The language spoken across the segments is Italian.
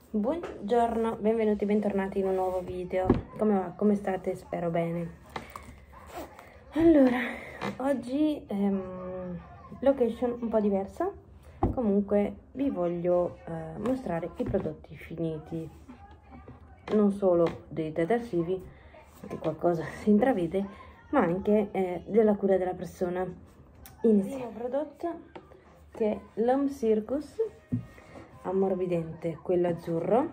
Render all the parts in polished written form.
Buongiorno, benvenuti, bentornati in un nuovo video. Come va? Come state? Spero bene. Allora, oggi location un po' diversa. Comunque vi voglio mostrare i prodotti finiti, non solo dei detersivi, che qualcosa si intravede, ma anche della cura della persona. Iniziamo. Il primo prodotto, che è l'Home Circus ammorbidente, quello azzurro,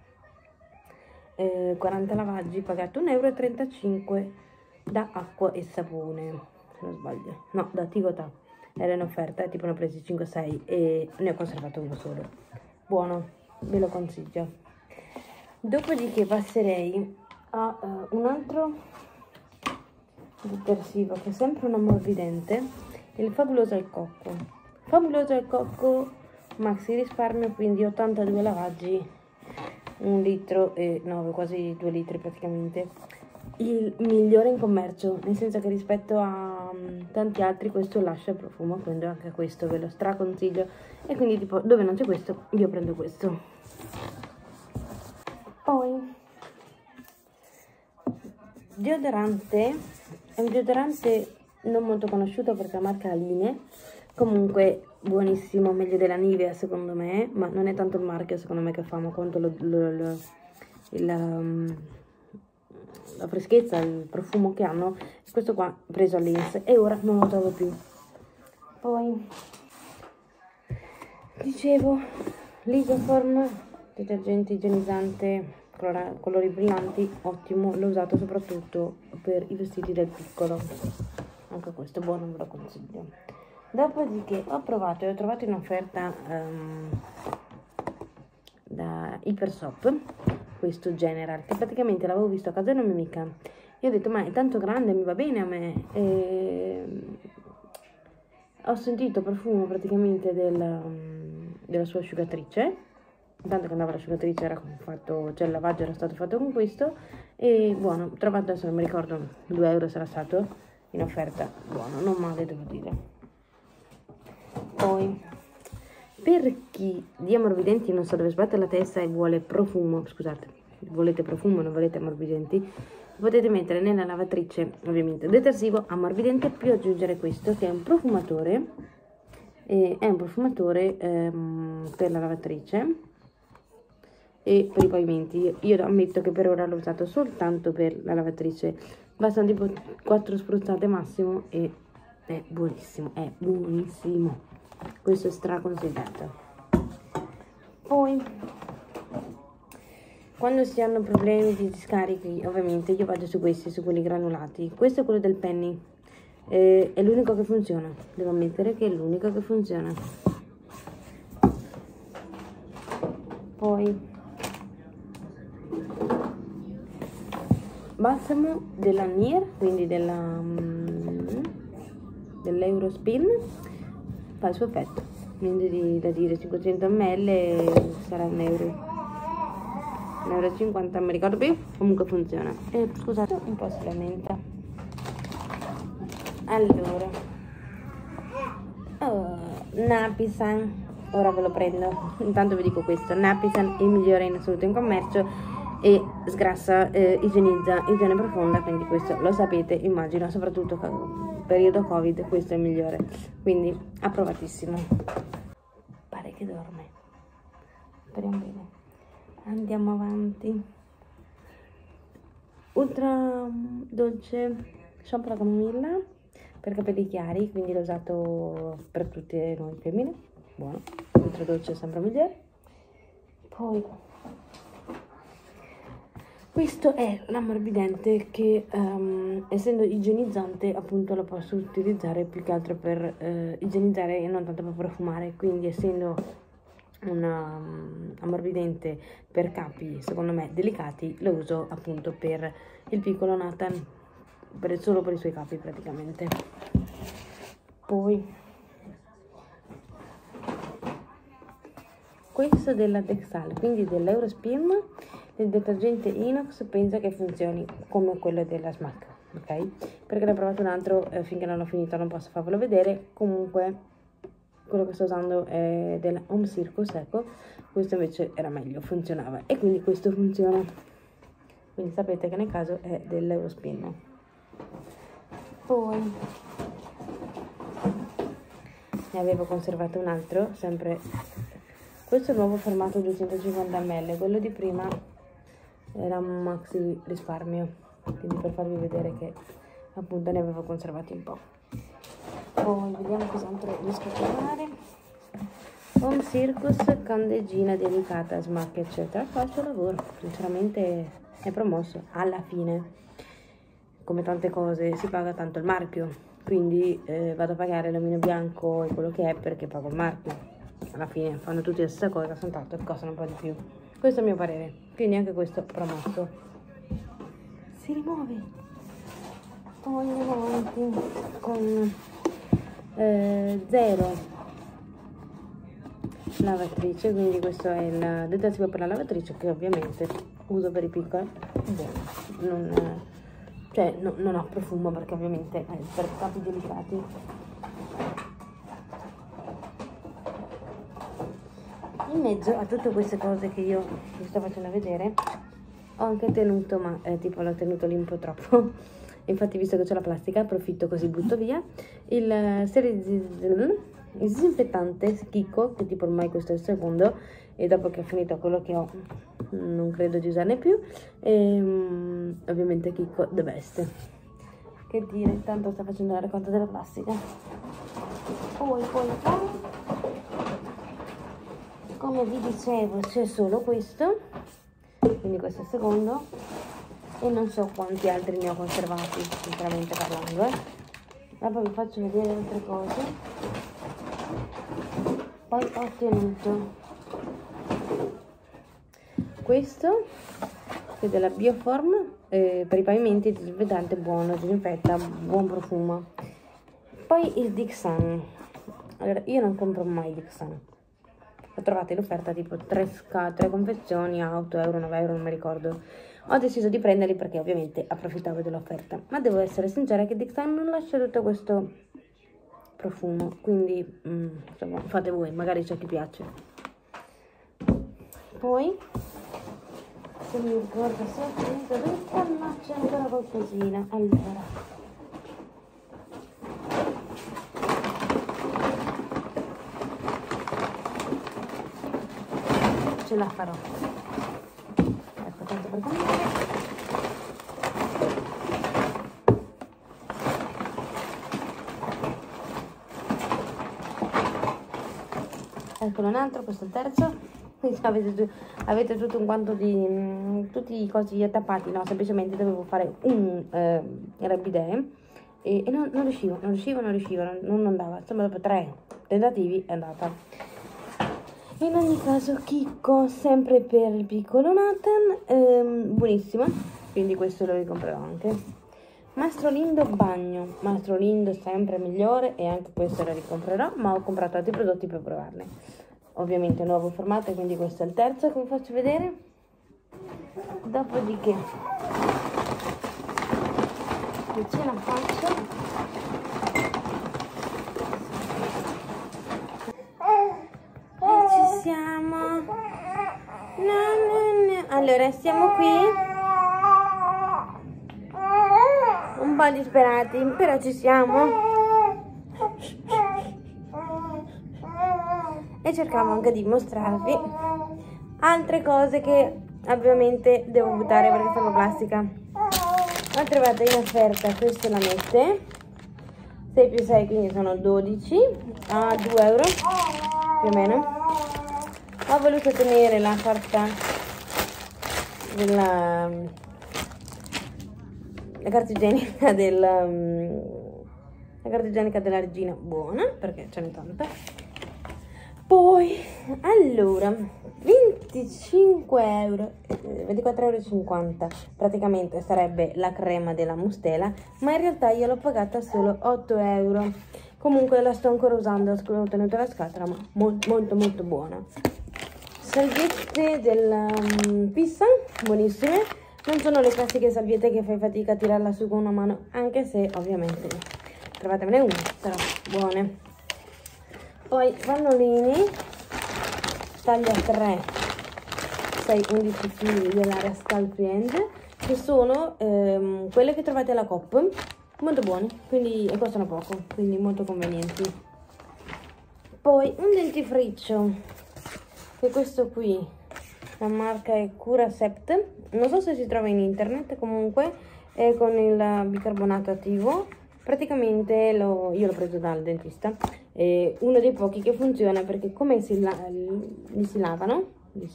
40 lavaggi, pagato 1,35 € da acqua e sapone, se non sbaglio, no, da Tigotà, era in offerta, tipo ne ho presi 5-6 e ne ho conservato uno solo. Buono, ve lo consiglio. Dopodiché passerei a un altro detersivo che è sempre un ammorbidente, il Fabuloso al Cocco. Fabuloso al Cocco maxi risparmio, quindi 82 lavaggi, 1 litro e 9, quasi 2 litri praticamente. Il migliore in commercio, nel senso che rispetto a tanti altri questo lascia il profumo, quindi anche questo ve lo straconsiglio. E quindi tipo dove non c'è questo io prendo questo. Poi deodorante, è un deodorante non molto conosciuto perché la marca Aline, comunque buonissimo, meglio della Nivea secondo me, ma non è tanto il marchio secondo me che fa, ma quanto la freschezza, il profumo che hanno. Questo qua preso all'Ins e ora non lo trovo più. Poi dicevo l'Isoform, detergente igienizzante colori brillanti, ottimo, l'ho usato soprattutto per i vestiti del piccolo, anche questo buono, me lo consiglio. Dopodiché ho provato e ho trovato in offerta da Ipersop questo General, che praticamente l'avevo visto a casa di una mia amica e ho detto ma è tanto grande, mi va bene a me, e ho sentito profumo praticamente della sua asciugatrice, intanto che andava l'asciugatrice era fatto, cioè il lavaggio era stato fatto con questo, e buono, trovato adesso non mi ricordo, 2 € sarà stato in offerta, buono, non male devo dire. Poi per chi di ammorbidenti non sa dove sbatte la testa e vuole profumo, scusate, volete profumo, non volete ammorbidenti, potete mettere nella lavatrice ovviamente detersivo ammorbidente più aggiungere questo che è un profumatore, per la lavatrice e per i pavimenti. Io ammetto che per ora l'ho usato soltanto per la lavatrice, bastano tipo 4 spruzzate massimo e è buonissimo, è buonissimo. Questo è straconsigliato. Poi quando si hanno problemi di discarichi, ovviamente io vado su questi, su quelli granulati. Questo è quello del Penny, è l'unico che funziona, devo ammettere che è l'unico che funziona. Poi balsamo della Nier, quindi dell'Eurospin, fa il suo effetto, niente da dire, 500 ml sarà 1,50 €, non mi ricordo più, comunque funziona. Scusate, un po' si lamenta. Allora, Napisan, ora ve lo prendo, intanto vi dico questo, Napisan è il migliore in assoluto in commercio e sgrassa, igienizza, igiene profonda, quindi questo lo sapete, immagino, soprattutto periodo Covid, questo è il migliore, quindi approvatissimo. Pare che dorme, speriamo bene. Andiamo avanti. Ultra dolce shampoo alla camomilla per capelli chiari, quindi l'ho usato per tutte noi femmine, buono, ultra dolce è sempre migliore. Poi questo è l'ammorbidente che essendo igienizzante appunto lo posso utilizzare più che altro per igienizzare e non tanto per profumare, quindi essendo un ammorbidente per capi secondo me delicati lo uso appunto per il piccolo Nathan, solo per i suoi capi praticamente. Poi questo della Dexal, quindi dell'Eurospin, il detergente inox, penso che funzioni come quello della Smack, ok? Perché ne ho provato un altro, finché non ho finito non posso farvelo vedere. Comunque quello che sto usando è della Home Circus, ecco, questo invece era meglio, funzionava, e quindi questo funziona, quindi sapete che nel caso è dell'Eurospin. Poi ne avevo conservato un altro, sempre questo è il nuovo formato 250 ml, quello di prima era un maxi risparmio, quindi per farvi vedere che appunto ne avevo conservati un po'. Poi vediamo cos'altro riesco a trovare. Home Circus, candeggina delicata, smacca eccetera. Fa il suo lavoro, sinceramente è promosso. Alla fine, come tante cose, si paga tanto il marchio, quindi vado a pagare l'omino bianco e quello che è perché pago il marchio. Alla fine fanno tutti la stessa cosa, soltanto che costano un po' di più. Questo è il mio parere, quindi anche questo promosso. Si rimuove. Poi andiamo avanti con Zero lavatrice, quindi questo è il detersivo per la lavatrice che ovviamente uso per i piccoli. Non ha profumo perché ovviamente è per capi delicati. In mezzo a tutte queste cose che io vi sto facendo vedere ho anche tenuto, ma tipo l'ho tenuto lì un po' troppo, infatti visto che c'è la plastica approfitto così butto via il disinfettante Chicco, che tipo ormai questo è il secondo e dopo che ho finito quello che ho non credo di usarne più, e ovviamente Chicco the best, che dire, tanto sta facendo la raccolta della plastica. Poi come vi dicevo c'è solo questo, quindi questo è il secondo, e non so quanti altri ne ho conservati sinceramente parlando, dopo vi faccio vedere altre cose. Poi ho tenuto questo che è della Bioform per i pavimenti, disinfettante buono, disinfetta, buon profumo. Poi il Dixan, allora io non compro mai Dixan, lo trovate in offerta tipo 3 confezioni a 8 euro, 9 euro, non mi ricordo. Ho deciso di prenderli perché ovviamente approfittavo dell'offerta, ma devo essere sincera che Dixan non lascia tutto questo profumo, quindi insomma fate voi, magari c'è chi piace. Poi se mi ricordo se ho finito tutto, ma c'è ancora qualcosina. Allora ce la farò, ecco, tanto per cambiare. Eccolo un altro, questo è il terzo. Quindi avete tutto un quanto di tutti i cosi tappati, no, semplicemente dovevo fare un rapidè e non riuscivo, non andava, insomma dopo 3 tentativi è andata. In ogni caso Chicco, sempre per il piccolo Nathan, buonissima, quindi questo lo ricomprerò anche. Mastro Lindo bagno, Mastro Lindo sempre migliore e anche questo lo ricomprerò, ma ho comprato altri prodotti per provarne. Ovviamente nuovo formato, quindi questo è il terzo che vi faccio vedere. Dopodiché che ce la faccio, e ci siamo. No. Allora siamo qui un po' disperati, però ci siamo. E cercavo anche di mostrarvi altre cose che ovviamente devo buttare perché sono plastica. Ho trovato in offerta queste lamette 6 più 6, quindi sono 12 a 2 euro più o meno. Ho voluto tenere la carta della la carta igienica la carta igienica della regina buona perché ce n'è tanta. Poi allora 25 euro, 24,50 euro praticamente sarebbe la crema della Mustela, ma in realtà io l'ho pagata solo 8 euro. Comunque la sto ancora usando, ho tenuto la scatola, ma molto buona. Salviette della Pissa, buonissime. Non sono le classiche salviette che fai fatica a tirarla su con una mano, anche se ovviamente trovatemene una, però buone. Poi pannolini, taglia 3, 6, 11 fili dell'area Skull Friend, che sono quelle che trovate alla Coop, molto buoni, quindi e costano poco, quindi molto convenienti. Poi un dentifricio, che questo qui, la marca è Curacept, non so se si trova in internet, comunque è con il bicarbonato attivo. Praticamente io l'ho preso dal dentista, è uno dei pochi che funziona, perché come li si lavano,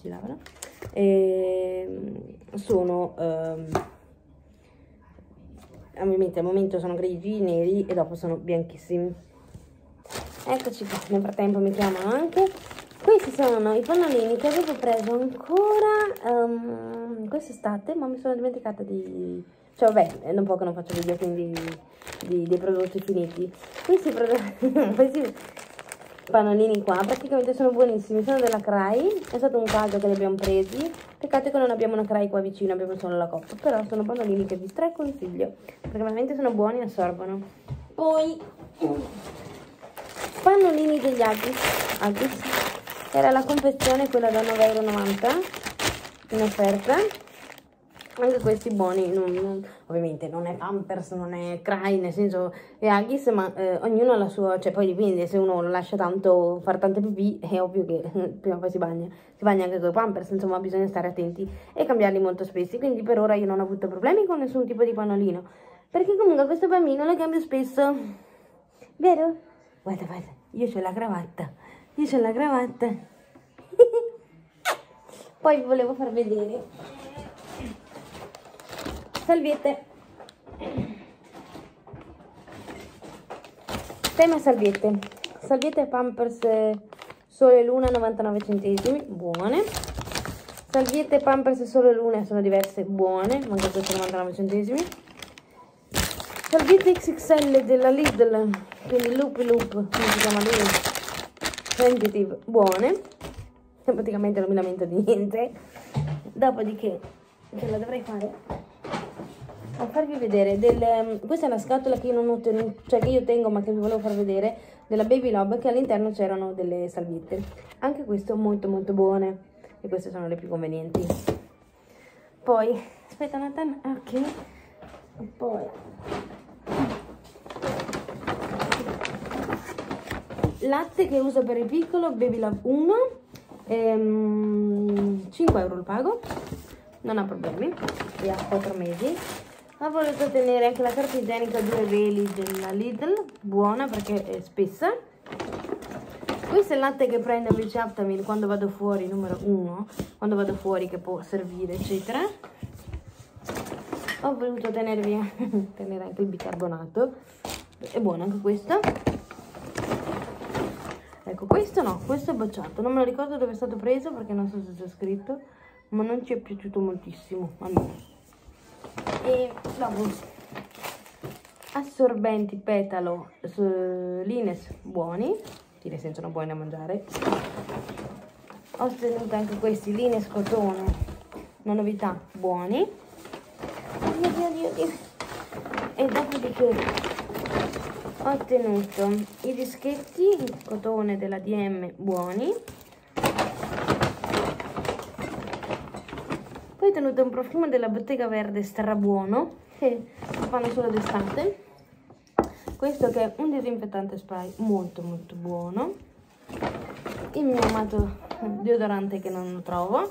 sono al momento sono grigi, neri e dopo sono bianchissimi. Eccoci qua, nel frattempo mi chiamano anche. Questi sono i pannolini che avevo preso ancora quest'estate, ma mi sono dimenticata di... cioè vabbè, è un po' che non faccio video, quindi dei prodotti finiti. Questi pannolini qua praticamente sono buonissimi, sono della Cray, è stato un caso che li abbiamo presi, peccato che non abbiamo una Cray qua vicino, abbiamo solo la Coop, però sono pannolini che vi straconsiglio, perché veramente sono buoni e assorbono. Poi pannolini degli Huggies, era la confezione quella da 9,90 € in offerta. Anche questi buoni, ovviamente non è Pampers, non è Cray, nel senso è Huggies, ma ognuno ha la sua, cioè poi dipende, se uno lo lascia tanto, fare tante pipì, è ovvio che prima o poi si bagna anche con i Pampers, insomma bisogna stare attenti e cambiarli molto spesso, quindi per ora io non ho avuto problemi con nessun tipo di pannolino, perché comunque questo bambino lo cambio spesso, vero? Guarda, io c'ho la cravatta, Poi vi volevo far vedere salviette, tema salviette Pampers Sole Luna 99 centesimi, buone. Salviette Pampers Sole Luna sono diverse, buone, ma anche queste 99 centesimi. Salviette XXL della Lidl, quindi Loop, come si chiama lui? Sensitive, buone. Praticamente non mi lamento di niente. Dopodiché, ce la dovrei fare a farvi vedere questa è la scatola che io non ho tenuto, cioè che io tengo ma che vi volevo far vedere, della Baby Lob, che all'interno c'erano delle salviette, anche queste molto buone, e queste sono le più convenienti. Poi aspetta Nathan, ok, poi latte che uso per il piccolo, Baby Lob 1, 5 € lo pago, non ha problemi, e ha 4 mesi. Ho voluto tenere anche la carta igienica 2 veli della Lidl, buona perché è spessa. Questo è il latte che prendo invece Aptamil quando vado fuori, numero 1, quando vado fuori, che può servire eccetera. Ho voluto tenere anche il bicarbonato, è buono anche questo. Ecco, questo no, questo è bocciato, non me lo ricordo dove è stato preso perché non so se c'è scritto, ma non ci è piaciuto moltissimo a me. E dopo assorbenti petalo Lines buoni, nel senso sono buoni da mangiare. Ho ottenuto anche questi Lines cotone, una novità, buoni. Oddio. E dopodiché ho ottenuto i dischetti in cotone della DM buoni. Poi ho tenuto un profumo della Bottega Verde strabuono, che lo fanno solo d'estate. Questo che è un disinfettante spray molto buono. Il mio amato deodorante che non lo trovo,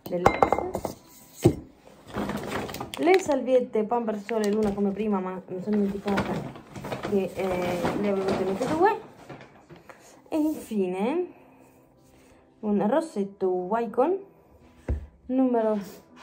le salviette Pampers Sole Luna come prima, ma mi sono dimenticata che ne avevo tenute 2. E infine un rossetto Wycon numero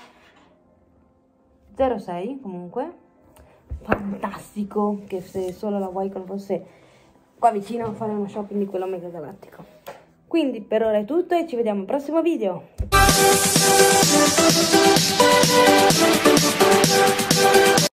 06, comunque fantastico, che se solo la Wycon fosse qua vicino fare uno shopping di quello mega galattico. Quindi per ora è tutto e ci vediamo al prossimo video.